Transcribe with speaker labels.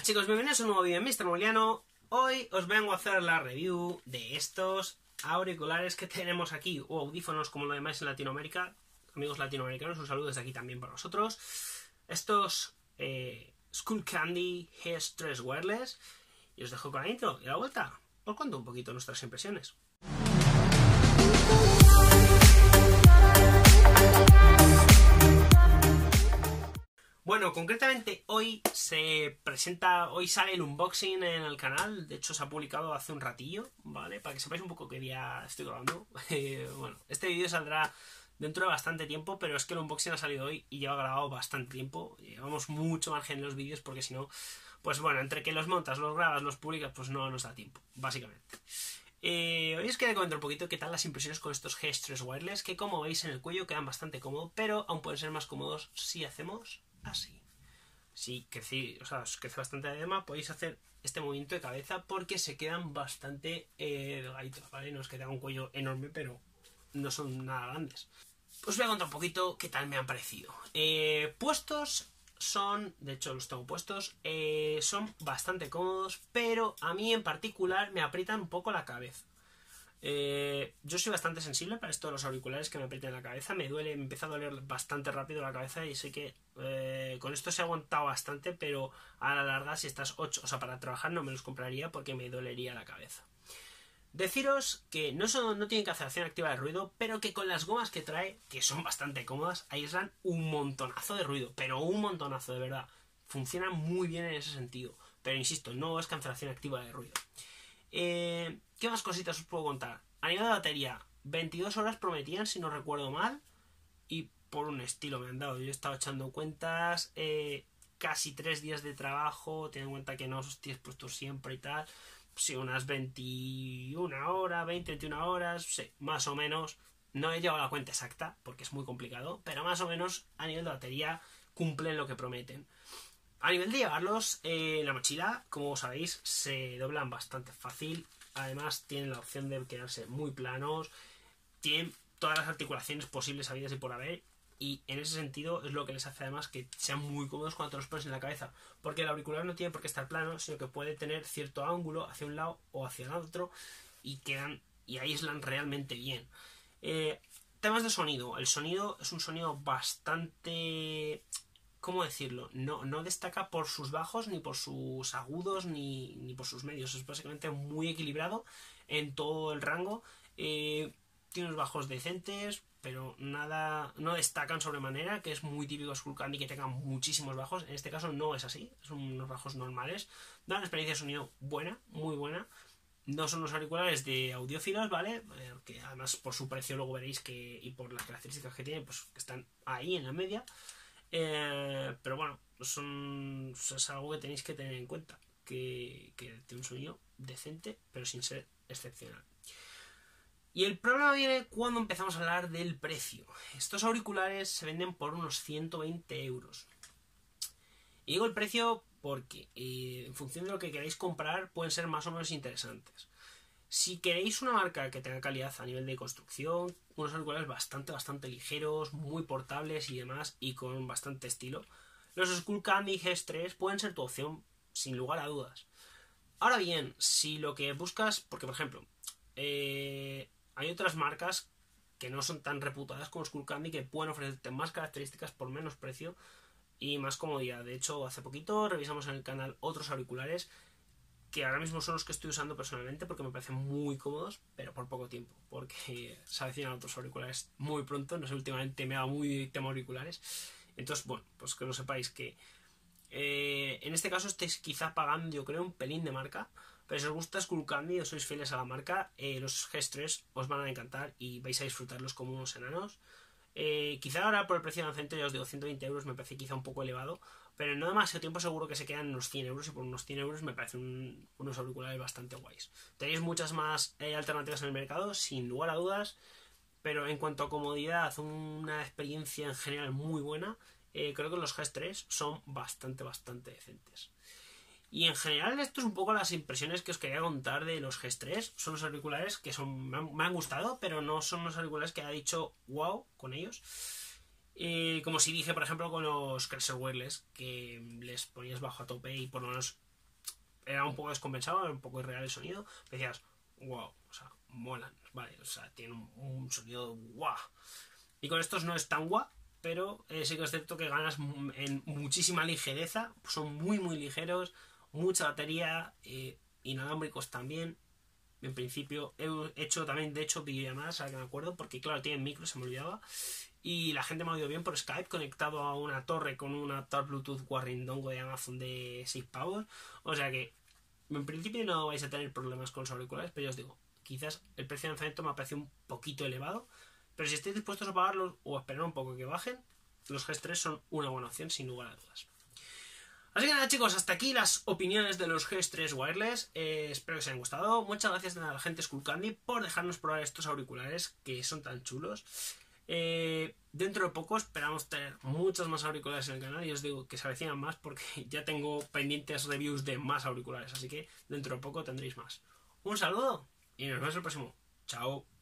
Speaker 1: Chicos, bienvenidos a un nuevo vídeo de Mr. Moliano. Hoy os vengo a hacer la review de estos auriculares que tenemos aquí, o audífonos como lo llamáis en Latinoamérica. Amigos latinoamericanos, un saludo desde aquí también para vosotros. Estos Skullcandy G3 Wireless. Y os dejo con la intro y a la vuelta os cuento un poquito nuestras impresiones. Bueno, concretamente hoy sale el unboxing en el canal. De hecho se ha publicado hace un ratillo, ¿vale? Para que sepáis un poco qué día estoy grabando. Bueno, este vídeo saldrá dentro de bastante tiempo, pero es que el unboxing ha salido hoy y lleva grabado bastante tiempo. Llevamos mucho margen en los vídeos porque si no, pues bueno, entre que los montas, los grabas, los publicas, pues no nos da tiempo, básicamente. Hoy os quería comentar un poquito qué tal las impresiones con estos G3 Wireless, que como veis en el cuello quedan bastante cómodos, pero aún pueden ser más cómodos si hacemos así. Si os crece bastante la diadema, podéis hacer este movimiento de cabeza porque se quedan bastante delgaditos, ¿vale? No es que tenga un cuello enorme, pero no son nada grandes. Os voy a contar un poquito qué tal me han parecido. Puestos son, de hecho los tengo puestos, son bastante cómodos, pero a mí en particular me aprietan un poco la cabeza. Yo soy bastante sensible para esto de los auriculares que me aprieten la cabeza. Me empieza a doler bastante rápido la cabeza y sé que con esto se ha aguantado bastante, pero a la larga si estás 8, o sea, para trabajar no me los compraría porque me dolería la cabeza. Deciros que no tienen cancelación activa de ruido, pero que con las gomas que trae, que son bastante cómodas, aíslan un montonazo de ruido, pero un montonazo de verdad. Funcionan muy bien en ese sentido, pero insisto, no es cancelación activa de ruido. ¿Qué más cositas os puedo contar? A nivel de batería, 22 horas prometían, si no recuerdo mal, y por un estilo me han dado. Yo he estado echando cuentas, casi 3 días de trabajo, ten en cuenta que no os tienes puesto siempre y tal. Sí, unas 21 horas, 21 horas, sí, más o menos. No he llevado la cuenta exacta, porque es muy complicado, pero más o menos a nivel de batería cumplen lo que prometen. A nivel de llevarlos, la mochila, como sabéis, se doblan bastante fácil. Además, tienen la opción de quedarse muy planos. Tienen todas las articulaciones posibles, habidas y por haber. Y en ese sentido es lo que les hace además que sean muy cómodos cuando te los pones en la cabeza. Porque el auricular no tiene por qué estar plano, sino que puede tener cierto ángulo hacia un lado o hacia el otro. Y aíslan realmente bien. Temas de sonido. El sonido es un sonido bastante... ¿Cómo decirlo? No destaca por sus bajos, ni por sus agudos, ni por sus medios. Es básicamente muy equilibrado en todo el rango. Tiene unos bajos decentes, pero no destacan sobremanera, que es muy típico de Skullcandy que tengan muchísimos bajos. En este caso no es así, son unos bajos normales. Da una experiencia de sonido buena, muy buena. No son unos auriculares de audiófilos, ¿vale? Que además por su precio luego veréis que, y por las características que tienen, pues que están ahí en la media. Pero bueno, es algo que tenéis que tener en cuenta, que tiene un sonido decente pero sin ser excepcional. Y el problema viene cuando empezamos a hablar del precio. Estos auriculares se venden por unos 120 euros. Y digo el precio porque en función de lo que queráis comprar pueden ser más o menos interesantes. Si queréis una marca que tenga calidad a nivel de construcción, unos auriculares bastante ligeros, muy portables y demás, y con bastante estilo, los Skullcandy G3 pueden ser tu opción, sin lugar a dudas. Ahora bien, si lo que buscas, porque por ejemplo, hay otras marcas que no son tan reputadas como Skullcandy que pueden ofrecerte más características por menos precio y más comodidad. De hecho, hace poquito revisamos en el canal otros auriculares que ahora mismo son los que estoy usando personalmente porque me parecen muy cómodos, pero por poco tiempo, porque se avecinan otros auriculares muy pronto. No sé, últimamente me ha dado muy tema auriculares. Entonces, bueno, pues que lo sepáis que en este caso estáis quizá pagando, yo creo, un pelín de marca, pero si os gusta Skullcandy o sois fieles a la marca, los G3 os van a encantar y vais a disfrutarlos como unos enanos. Quizá ahora por el precio de lanzamiento, ya os digo, 120 euros me parece quizá un poco elevado, pero no demasiado tiempo seguro que se quedan en unos 100 euros, y por unos 100 euros me parecen unos auriculares bastante guays. Tenéis muchas más alternativas en el mercado, sin lugar a dudas, pero en cuanto a comodidad, una experiencia en general muy buena. Creo que los G3 son bastante decentes. Y en general esto es un poco las impresiones que os quería contar de los G3. Son los auriculares que me han gustado, pero no son los auriculares que haya dicho wow con ellos. Como si dije, por ejemplo, con los Kraser Wireless, que les ponías bajo a tope y por lo menos era un poco descompensado, era un poco irreal el sonido, decías, wow, o sea, molan, vale, o sea, tiene un sonido guau. Y con estos no es tan guau, pero sí que es cierto que ganas en muchísima ligereza, son muy muy ligeros, mucha batería, inalámbricos también. En principio he hecho también, de hecho, videollamadas, ahora que me acuerdo, porque claro, tienen micro, se me olvidaba, y la gente me ha oído bien por Skype, conectado a una torre con un adaptador Bluetooth guarrindongo de Amazon de 6 pavos. O sea que en principio no vais a tener problemas con los auriculares, pero ya os digo, quizás el precio de lanzamiento me ha parecido un poquito elevado, pero si estáis dispuestos a pagarlos o a esperar un poco que bajen, los G3 son una buena opción sin lugar a dudas. Así que nada, chicos, hasta aquí las opiniones de los G3 Wireless. Espero que os hayan gustado. Muchas gracias a la gente Skullcandy por dejarnos probar estos auriculares que son tan chulos. Dentro de poco esperamos tener muchos más auriculares en el canal y os digo que se avecinan más porque ya tengo pendientes reviews de más auriculares, así que dentro de poco tendréis más. Un saludo y nos vemos el próximo. Chao.